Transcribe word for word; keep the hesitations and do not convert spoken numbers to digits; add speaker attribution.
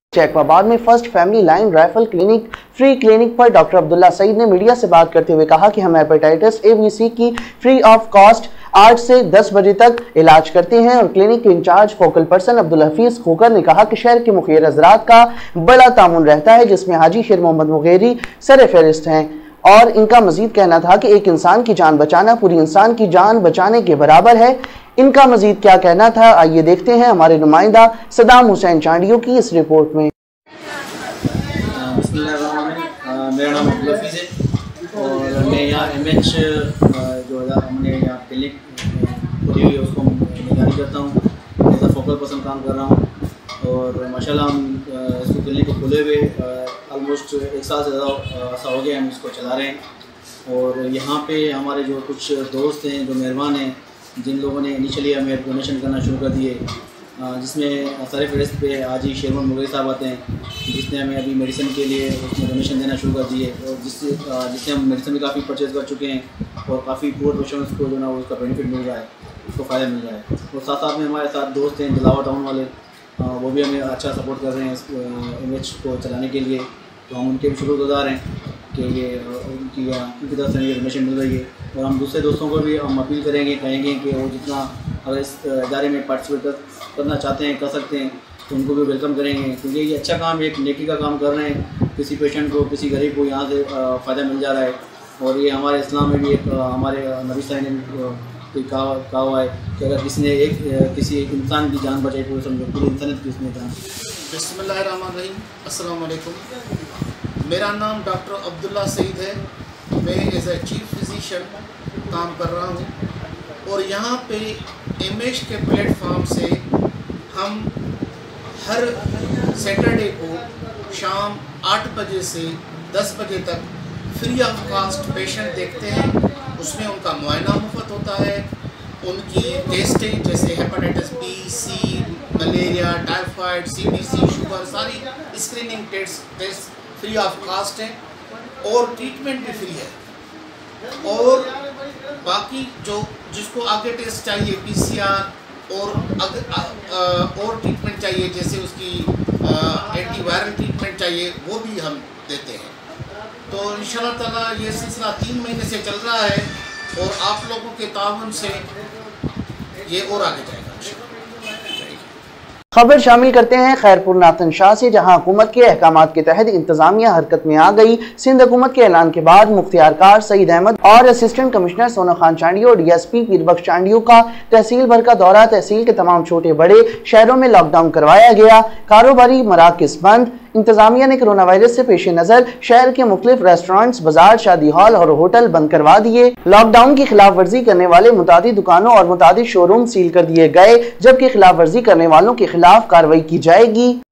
Speaker 1: जैकबाबाद में first family line rifle clinic free clinic पर doctor Abdullah Saeed ने मीडिया से बात करते हुए कहा कि हम हेपेटाइटिस ए बी सी की फ्री ऑफ कॉस्ट आठ से दस बजे तक इलाज करते हैं। और क्लिनिक के incharge focal person Abdul Hafeez Khokhar ने कहा कि शहर के मुखिर हजरात का बड़ा तामुन रहता है, जिसमें हाजी शेर मोहम्मद मुगेरी सर फहरिस्त हैं। और इनका मजीद कहना था कि एक इंसान की जान बचाना पूरी इंसान की जान बचाने के बराबर है। इनका मजीद क्या कहना था, आइए देखते हैं हमारे नुमाइंदा सदाम हुसैन चांडियो की इस रिपोर्ट में।
Speaker 2: मेरा नाम अब्दुल हफीज़ है और मैं यहाँ एम एच जो हमने यहाँ क्लिनिक खुली हुई है उसको निगरानी करता हूँ। एज अ फोकल पर्सन काम कर रहा हूँ और माशाल्लाह हम इसको क्लिनिक को खुले हुए ऑलमोस्ट एक साल से ज़्यादा अर्सा हो गया हम इसको चला रहे हैं। और यहाँ पे हमारे जो कुछ दोस्त हैं जो मेहमान हैं, जिन लोगों ने इनिशियली हमें डोनेशन करना शुरू कर दिए, जिसमें सारे फहरिस्त पे आज ही शेर मोहम्मद मुगेरी साहब आते हैं, जिसने हमें अभी मेडिसिन के लिए उसमें डोनेशन देना शुरू कर दिए और जिससे जिससे हम मेडिसिन भी काफ़ी परचेज़ कर चुके हैं और काफ़ी पुअर पेशेंट्स को जो ना उसका बेनिफिट मिल रहा है, उसको फ़ायदा मिल रहा है। और साथ साथ में हमारे साथ दोस्त हैं जलावा टाउन वाले, वो भी हमें अच्छा सपोर्ट कर रहे हैं इस एम एच को चलाने के लिए। तो हम उनके भी शुक्रगुज़ार हैं कि ये उनकी उनकी तरफ से डोनेशन मिल रही है। और हम दूसरे दोस्तों को भी हम अपील करेंगे कहेंगे कि वो जितना अगर इस इदारे में पार्टिसिपेट करना चाहते हैं कर सकते हैं तो उनको भी वेलकम करेंगे, क्योंकि ये अच्छा काम, एक नेकी का काम कर रहे हैं। किसी पेशेंट को, किसी गरीब को यहाँ से फ़ायदा मिल जा रहा है। और ये हमारे इस्लाम में भी एक हमारे नबी सल्लल्लाहु अलैहि वसल्लम ने कहा कहा हुआ है कि अगर किसी ने एक किसी एक इंसान की जान बचाई तो समझो पूरी इंसानियत की उसने जान।
Speaker 3: बिस्मिल्लाहिर्रहमानिर्रहीम, अस्सलाम वालेकुम। मेरा नाम डॉक्टर अब्दुल्ला सईद है। मैं एज ए चीफ फिजिशियन काम कर रहा हूँ और यहाँ पे एम एच के प्लेटफॉर्म से हम हर सैटरडे को शाम आठ बजे से दस बजे तक फ्री ऑफ कास्ट पेशेंट देखते हैं। उसमें उनका मुआयना मुफ्त होता है, उनकी टेस्टें जैसे hepatitis B, C, malaria, typhoid, C D C, sugar, सारी screening test test free of cost है और ट्रीटमेंट भी फ्री है। और बाकी जो जिसको आगे टेस्ट चाहिए, पी सी आर और अगर और ट्रीटमेंट चाहिए जैसे उसकी एंटीवायरल ट्रीटमेंट चाहिए, वो भी हम देते हैं। तो इंशाल्लाह ताला ये सिलसिला तीन महीने से चल रहा है और आप लोगों के ताउन से ये और आगे जाएगा।
Speaker 1: खबर शामिल करते हैं खैरपुर नातन शाह से, जहां हुकूमत के अहकामात के तहत इंतजामिया हरकत में आ गई। सिंध हुकूमत के ऐलान के बाद मुख्तियारकार सईद अहमद और असिस्टेंट कमिश्नर सोना खान चांडियो और D S P Peerbakhsh Chandio का तहसील भर का दौरा, तहसील के तमाम छोटे बड़े शहरों में लॉकडाउन करवाया गया। कारोबारी मराकज़ बंद। इंतजामिया ने कोरोना वायरस से पेश नजर शहर के मुख्तलिफ रेस्टोरेंट्स, बाजार, शादी हॉल और होटल बंद करवा दिए। लॉकडाउन की खिलाफ वर्जी करने वाले मुतादिद दुकानों और मुतादिद शोरूम सील कर दिए गए, जबकि खिलाफ वर्जी करने वालों के खिलाफ कार्रवाई की जाएगी।